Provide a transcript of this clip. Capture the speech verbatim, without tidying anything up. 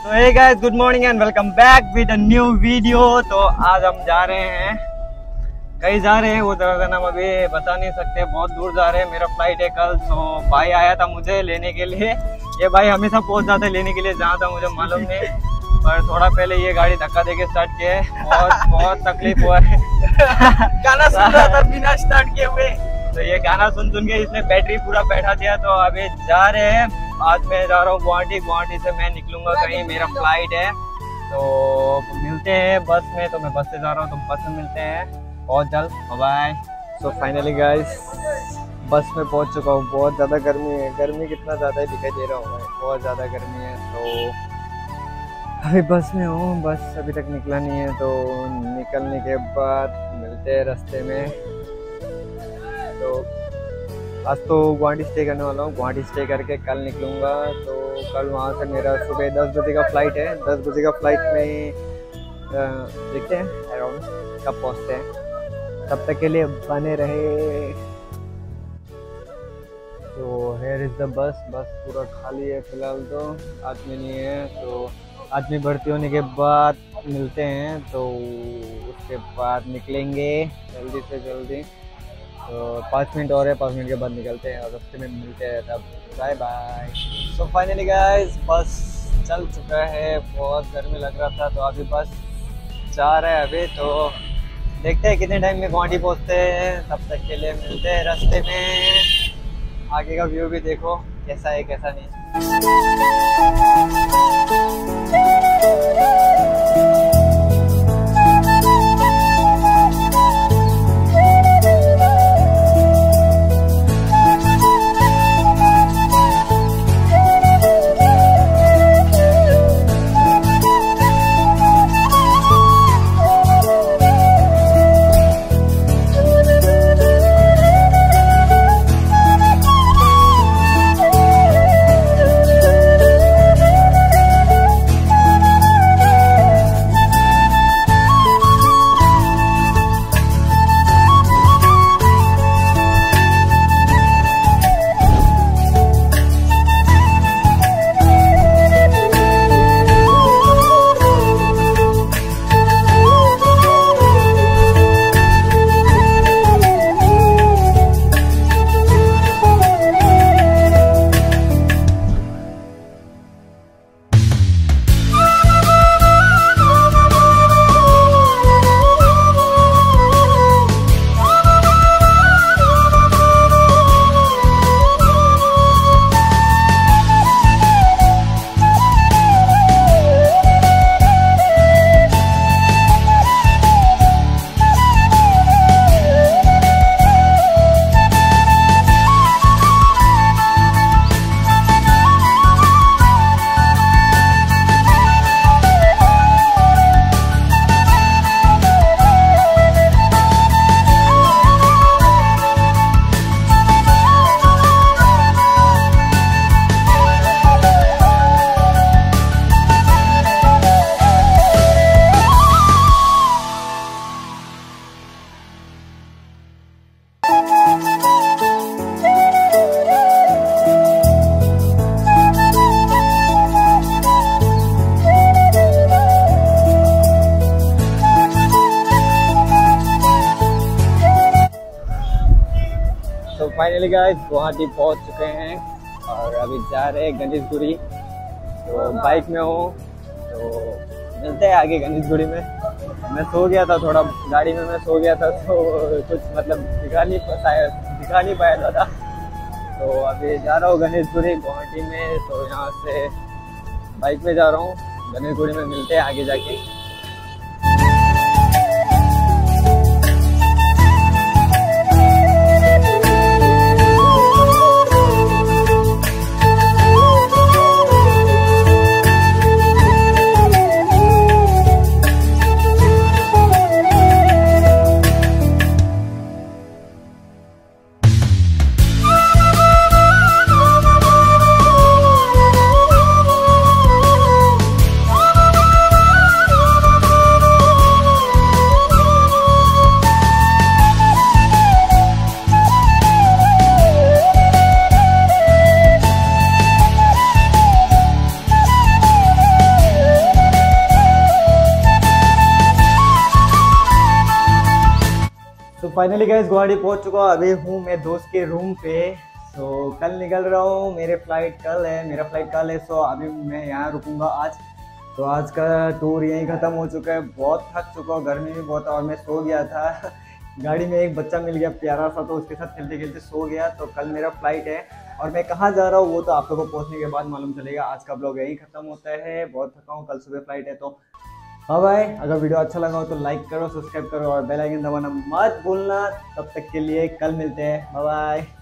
तो hey guys, good morning and welcome back with a new video. तो आज हम जा रहे हैं, कहीं जा रहे हैं, वो जगह का नाम अभी बता नहीं सकते, बहुत दूर जा रहे हैं। मेरा फ्लाइट है कल। तो भाई आया था मुझे लेने के लिए। ये भाई हमेशा पहुंच जाता है लेने के लिए जहाँ था मुझे मालूम नहीं, पर थोड़ा पहले ये गाड़ी धक्का देके स्टार्ट किया है। बहुत बहुत तकलीफ हुआ है। गाना सुन रहा था बिना स्टार्ट किए हुए। तो ये गाना सुन सुन के इसने बैटरी पूरा बैठा दिया। तो अभी जा रहे हैं, आज मैं जा रहा हूँ गुवाहाटी। गुवाहाटी से मैं निकलूंगा कहीं, मेरा फ्लाइट है। तो मिलते हैं बस में। तो मैं बस से जा रहा हूँ, तो बस में मिलते हैं बहुत जल्द। बाय। सो फाइनली गाइस, बस में पहुँच चुका हूँ। बहुत ज़्यादा गर्मी है, गर्मी कितना ज़्यादा दिखाई दे रहा होगा, बहुत ज़्यादा गर्मी है। तो अभी बस में हूँ, बस अभी तक निकला नहीं है। तो निकलने के बाद मिलते हैं रास्ते में। तो आज तो गुवाहाटी स्टे करने वाला हूँ, गुवाहाटी स्टे करके कल निकलूँगा। तो कल वहाँ से मेरा सुबह दस बजे का फ़्लाइट है। दस बजे का फ़्लाइट में देखते हैं अराउंड कब पहुँचते हैं। तब तक के लिए बने रहे। तो हेयर इज़ द बस। बस पूरा खाली है फिलहाल, तो आदमी नहीं है। तो आदमी भर्ती होने के बाद मिलते हैं। तो उसके बाद निकलेंगे जल्दी से जल्दी। तो पाँच मिनट और है, पाँच मिनट के बाद निकलते हैं और रास्ते में मिलते हैं। तब bye bye. So finally guys, bus चल चुका है। बहुत गर्मी लग रहा था, तो अभी बस जा रहा है अभी। तो देखते हैं कितने टाइम में गुवाहाटी पहुंचते हैं। तब तक के लिए मिलते हैं रास्ते में। आगे का व्यू भी देखो कैसा है कैसा नहीं। तो फाइनली गाइस, गुवाहाटी पहुंच चुके हैं और अभी जा रहे हैं गणेशगुरी। तो बाइक में हूँ, तो मिलते हैं आगे गणेशगुरी में। मैं सो गया था थोड़ा, गाड़ी में मैं सो गया था, तो कुछ मतलब दिखा नहीं पाया दिखा नहीं पाया था। तो अभी जा रहा हूँ गणेशगुरी गुवाहाटी में। तो यहाँ से बाइक में जा रहा हूँ, गणेशगुरी में मिलते हैं आगे जाके। फाइनली गाइस गुवाहाटी पहुंच चुका हूँ। अभी हूँ मैं दोस्त के रूम पे। सो कल निकल रहा हूँ, मेरे फ्लाइट कल है मेरा फ्लाइट कल है। सो अभी मैं यहाँ रुकूंगा आज। तो आज का टूर यहीं ख़त्म हो चुका है। बहुत थक चुका हूँ, गर्मी भी बहुत है और मैं सो गया था। गाड़ी में एक बच्चा मिल गया प्यारा सा, तो उसके साथ खेलते खेलते सो गया। तो कल मेरा फ्लाइट है और मैं कहाँ जा रहा हूँ वो तो आप लोगों को पहुँचने के बाद मालूम चलेगा। आज का ब्लॉग यहीं ख़त्म होता है। बहुत थका हूँ, कल सुबह फ्लाइट है। तो हाँ भाई, अगर वीडियो अच्छा लगा हो तो लाइक करो, सब्सक्राइब करो और बेल आइकन दबाना मत भूलना। तब तक के लिए कल मिलते हैं, बाय बाय।